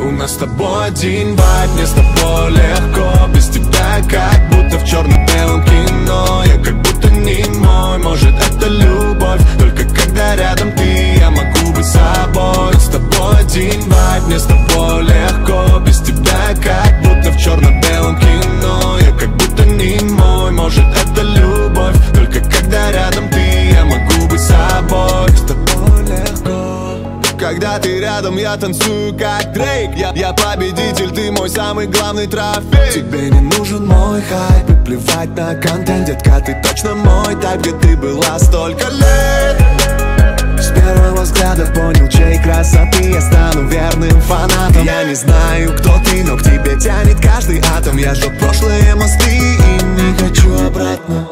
У нас с тобой один вайб, мне с тобой легко. Без тебя как будто в черно-белом кино. Я как будто не мой, может это любовь. Только когда рядом ты, я могу быть собой. У нас с тобой один вайб, мне с тобой легко. Без тебя как будто в черно-белом кино. Я как будто не мой, может это любовь. Только когда рядом ты, я могу быть собой. С тобой легко. Когда ты рядом, я танцую как Дрейк. Я победитель, ты мой самый главный трофей. Тебе не нужен мой хайп и плевать на контент. Детка, ты точно мой тайп, где ты была столько лет. С первого взгляда понял, чьей красоты я стану верным фанатом. Я не знаю, кто ты, но к тебе тянет каждый атом. Я жег прошлые мосты и не хочу обратно.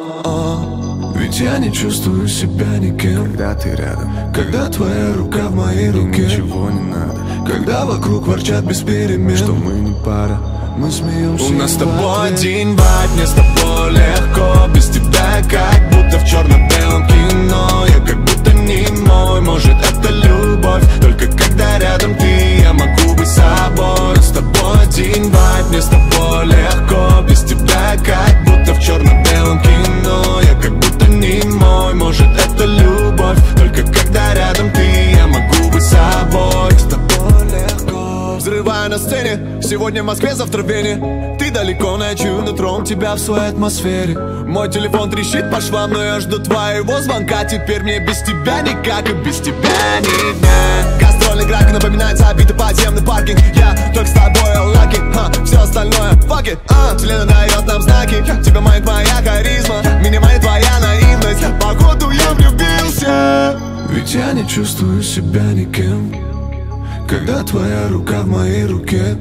Ведь я не чувствую себя никем, когда ты рядом. Когда твоя рука в моей руке, ничего не надо. Когда вокруг ворчат без перемен, что мы не пара, мы смеемся. У нас с тобой один вайб, мне с тобой легко. Без тебя как будто в черно-белом кино. Я как будто не мой, может это любовь. Только когда рядом ты, я могу быть собой. С тобой один вайб, мне с тобой легко. Без тебя как будто в черно-белом кино. Я как будто не мой, может это любовь. Только когда рядом ты, я могу быть собой. С тобой легко. Взрываю на сцене, сегодня в Москве, завтра в Вене. Ты далеко, но я чую нутром тебя в своей атмосфере. Мой телефон трещит по швам, но я жду твоего звонка. Теперь мне без тебя никак, и без тебя ни дня. Гастрольный график напоминает забитый подземный паркинг. Я только с тобой лаки, все остальное fuck it. Вселенная дает нам знаки, тебя манит моя харизма, меня манит твоя наивность. Походу я влюбился. Ведь я не чувствую себя никем, когда твоя рука в моей руке.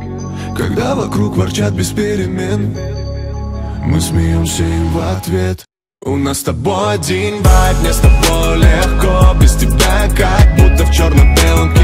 Когда вокруг ворчат без перемен, мы смеемся им в ответ. У нас с тобой один вайб, мне с тобой легко. Без тебя как будто в черно-белом